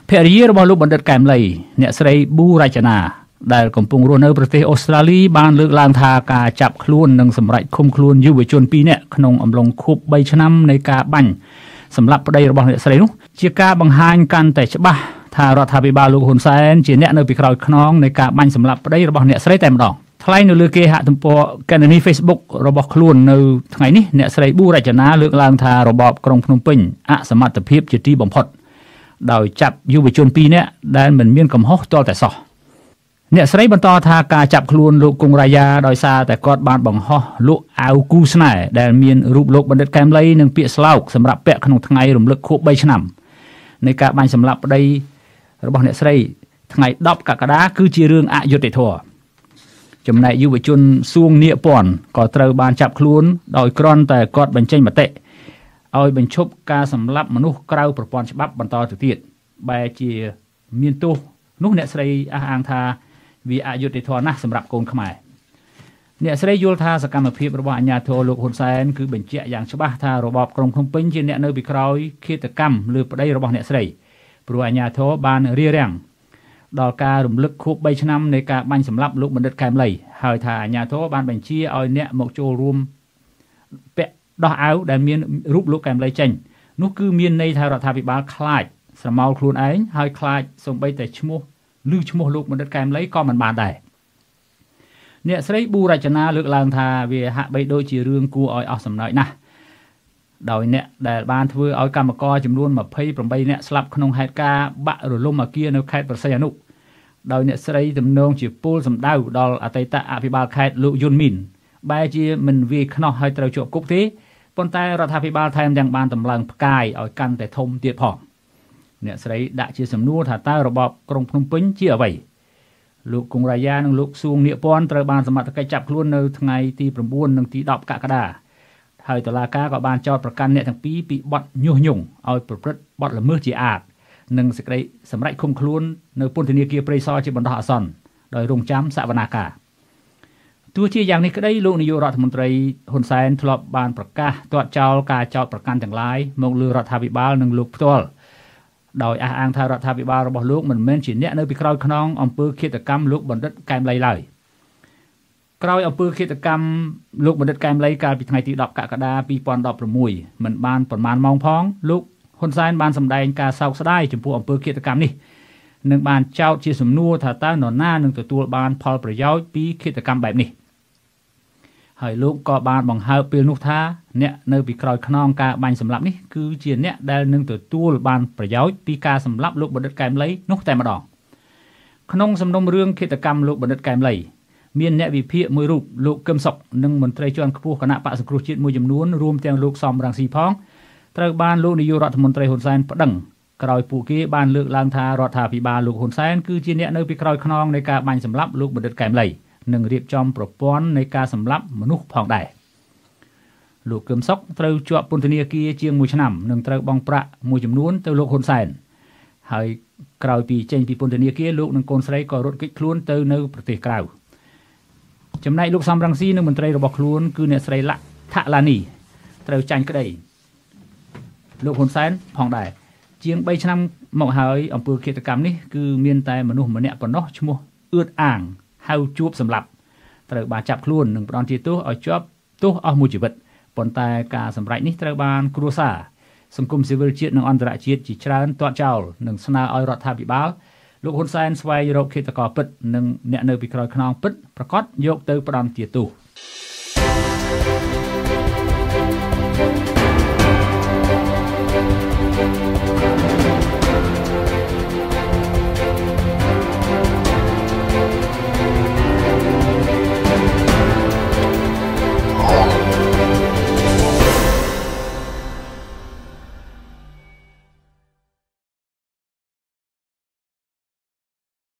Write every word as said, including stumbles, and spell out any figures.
ភរិយារបស់លោកបណ្ឌិតកែមលីអ្នកស្រីប៊ូរចនាដែលកំពុងរស់នៅប្រទេសអូស្ត្រាលីបានលើកឡើងថាការចាប់ខ្លួននិងសម្រេចឃុំខ្លួនយុវជនពីរនាក់ក្នុងអំឡុងខួបបីឆ្នាំនៃការបាញ់សម្រាប់ប្តីរបស់អ្នកស្រីនោះជាការបង្ហាញកាន់តែច្បាស់ថារដ្ឋាភិបាលលោកហ៊ុនសែនជាអ្នកនៅពីក្រោយខ្នងនៃការបាញ់សម្លាប់ប្តីរបស់អ្នកស្រីតែម្ដងថ្លែងនៅលើគេហទំព័រកណនី Facebook របស់ខ្លួននៅថ្ងៃនេះអ្នកស្រីប៊ូរចនាលើកឡើងថារបបក្រុងភ្នំពេញអសមត្ថភាពជាទីបំផុតដោយចាប់យុវជនពីរនាក់ដែលមិនមានកំហុសទាល់តែសោះអ្នកស្រីបន្តថាការចាប់ខ្លួនលោកគង់រាយាដោយសារតែគាត់បានបង្ហោះលក់អាវគូស្នេហ៍ដែលមានរូបលោកបណ្ឌិតកែមលីនិងពាក្យស្លោកសម្រាប់ពាក់ក្នុងថ្ងៃរំលឹកខួបបីឆ្នាំនៃការបាញ់សម្លាប់ប្តីរបស់អ្នកស្រីថ្ងៃដប់កក្កដាគឺជារឿងអយុត្តិធម៌ចំណែកយុវជនសួងនៀកពាន់ក៏ត្រូវបានចាប់ខ្លួនដោយគ្រាន់តែគាត់បញ្ចេញមតិឲ្យបញ្ឈប់ការសម្លាប់មនុស្សក្រៅប្រព័ន្ធច្បាប់បន្តទៅទៀតបែរជាមានទោសនោះអ្នកស្រីអះអាងថាវាអយុត្តិធម៌ណាស់សម្រាប់កូនខ្មែរអ្នកស្រីយល់ថាសកម្មភាពរបស់អាជ្ញាធរលោកហ៊ុនសែនគឺបញ្ជាក់យ៉ាងច្បាស់ថារបបក្រុងភ្នំពេញជាអ្នកនៅពីក្រោយឃាតកម្មលើប្តីរបស់អ្នកស្រីព្រោះអាជ្ញាធរបានរារាំងដល់ការរំលឹកខួបបីឆ្នាំនៃការបាញ់សម្លាប់លោកបណ្ឌិតកែមលីហើយថាអាជ្ញាធរបានបញ្ជាឲ្យអ្នកមកចូលរួមពាក់ដោះអាវដែលមានរូបលោកកែមលីចេញនោះគឺមានន័យថារដ្ឋាភិបាលខ្លាចស្រមោលខ្លួនឯងហើយខ្លាចសូម្បីតែឈ្មោះឬឈ្មោះលោកបណ្ឌិតកែមលីក៏មិនបានដែរអ្នកស្រីប៊ូរចនាលើកឡើងថាវាហាក់បីដូចជារឿងគួរឲ្យអស់សំណើចណាស់ដោយអ្នកដែលបានធ្វើឲ្យកម្មករចំនួនម្ភៃប្រាំបីនាក់ស្លាប់ក្នុងហេតុការណ៍បាក់រលំអគារនៅខេត្តប្រស័យអនុដោយអ្នកស្រីទំនងជាពលសម្ដៅដល់អតីតអភិបាលខេត្តលោកយុនមីនបែរជាមិនវាយខ្នោះឲ្យត្រូវជាប់គុកទេប៉ុន្តែរដ្ឋាភិបាលថែមទាំងបានតម្លើងផ្កាយឲ្យកាន់តែធំទៀតផងអ្នកស្រីដាក់ជាសំណួរថាតើរបបក្រុងភ្នំពេញជាអ្វីលោកគង់រាយានិងលោកសួងនៀកពាន់ត្រូវបានសមត្ថកិច្ចចាប់ខ្លួននៅថ្ងៃទី៩និងទីដប់កក្កដាហើយតុលាការក៏បានចោទប្រកាន់អ្នកទាំងពីរពីបទញុះញង់ឲ្យប្រព្រឹត្តបទល្មើសជាអាតនិងសេចក្តីសម្រេចឃុំខ្លួននៅពន្ធនាគារព្រៃសរជាបណ្ដោះអាសន្នដោយរងចាំសវនាការទោះជាយ៉ាងនេះក្តីលោកនាយករដ្ឋមន្ត្រីហ៊ុនសែនធ្លាប់បានប្រកាសទាត់ចោលការចោទប្រកាន់ទាំងឡាយមកលើរដ្ឋាភិបាលនិងលោកផ្ទាល់ដោយអះអាងថារដ្ឋាភិបាលរបស់លោកមិនមែនជាអ្នកនៅពីក្រោយខ្នងអំពើឃាតកម្មលោកបណ្ឌិតកែមលីឡើយក្រោយអំពើឃាតកម្មលោកបណ្ឌិតកែមលីកាលពីថ្ងៃទីដប់កក្កដាពីរពាន់ដប់ប្រាំមួយមិនបានប្រមាណម៉ោងផងលោកហ៊ុនសែនបានសម្ដែងការសោកស្ដាយចំពោះអំពើឃាតកម្មនេះនិងបានចោទជាសំណួរថាតើនរណានឹងទទួលបានផលប្រយោជន៍ពីឃាតកម្មបែបនេះហើយលោកក៏បានបង្ហើបពេលនោះថាអ្នកនៅពីក្រោយខ្នងការបាញ់សម្លាប់នេះគឺជាអ្នកដែលនឹងទទួលបានប្រយោជន៍ពីការសម្លាប់លោកបណ្ឌិតកែមលីនោះតែម្ដងក្នុងសំណុំរឿងឃាតកម្មលោកបណ្ឌិតកែមលីមានអ្នកវិភាគមួយរូបលោកកឹមសុខនិងមន្ត្រីជាន់ខ្ពស់គណៈបក្សសង្គ្រោះជាតិមួយចំនួនរួមទាំងលោកសំរងស៊ីផងត្រូវបានលោកនាយករដ្ឋមន្ត្រីហ៊ុនសែនប្តឹងក្រោយពួកគេបានលើកឡើងថារដ្ឋាភិបាលលោកហ៊ុនសែនគឺជាអ្នកនៅពីក្រោយខ្នងនៃការបាញ់សម្លាប់លោកបណ្ឌិតកែមលីនិងរៀបចំប្រព័ន្ធនៃការសម្លាប់មនុស្សផងដែរលោកកឹមសុខត្រូវជាប់ពន្ធនាគារជាងមួយឆ្នាំនិងត្រូវបង់ប្រាក់មួយចំនួនទៅលោកហ៊ុនសែនហើយក្រោយពីចេញពីពន្ធនាគារលោកនិងកូនស្រីក៏រត់គេចខ្លួនទៅនៅប្រទេសក្រៅចំណែកលោកសំរងស៊ីនិងមន្ត្រីរបស់ខ្លួនគឺអ្នកស្រីលក្ខថាឡានីត្រូវចាញ់ក្តីលោកហ៊ុនសែនផងដែរជាងបីឆ្នាំមកហើយអំពើឃាតកម្មនេះគឺមានតែមនុស្សម្នាក់ប៉ុណ្ណោះឈ្មោះអឿតអាងហៅជួបសម្លាប់ត្រូវបានចាប់ខ្លួននិងផ្ដន្ទាទោសឲ្យជាប់ទោសអស់មួយជីវិតប៉ុន្តែការសម្រេចនេះត្រូវបានគ្រួសារសង្គមស៊ីវិលជាតិនិងអន្តរជាតិជាច្រើនទាត់ចោលនិងស្នើឲ្យរដ្ឋាភិបាលលោកហ៊ុនសែនស្វែងរកឃាតករពិតនិងអ្នកនៅពីក្រោយខ្នងពិតប្រាកដយកទៅផ្ដន្ទាទោស